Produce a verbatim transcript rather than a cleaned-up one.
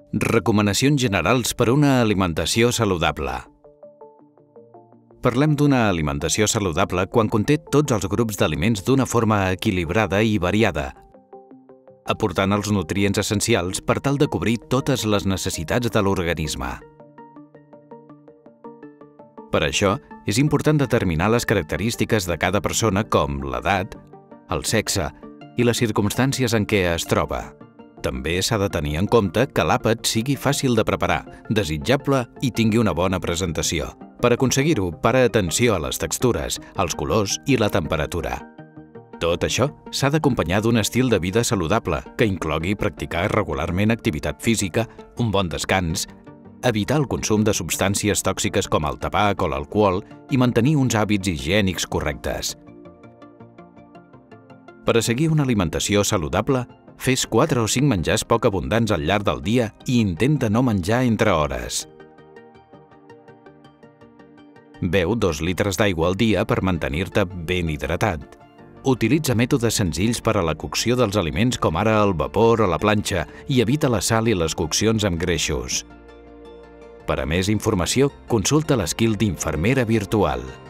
Recomanacions generals per a una alimentació saludable. Parlem d'una alimentació saludable quan conté tots els grups d'aliments d'una forma equilibrada i variada, aportant els nutrients essencials per tal de cobrir totes les necessitats de l'organisme. Per això, és important determinar les característiques de cada persona com l'edat, el sexe i les circumstàncies en què es troba. També s'ha de tenir en compte que l'àpat sigui fàcil de preparar, desitjable i tingui una bona presentació. Per aconseguir-ho, para atenció a les textures, als colors i la temperatura. Tot això s'ha d'acompanyar d'un estil de vida saludable que inclogui practicar regularment activitat física, un bon descans, evitar el consum de substàncies tòxiques com el tabac o l'alcohol i mantenir uns hàbits higiènics correctes. Per a seguir una alimentació saludable, fes quatre o cinc menjars poc abundants al llarg del dia i intenta no menjar entre hores. Beu dos litres d'aigua al dia per mantenir-te ben hidratat. Utilitza mètodes senzills per a la cocció dels aliments com ara el vapor o la planxa i evita la sal i les coccions amb greixos. Per a més informació, consulta l'Skill d'Infermera Virtual.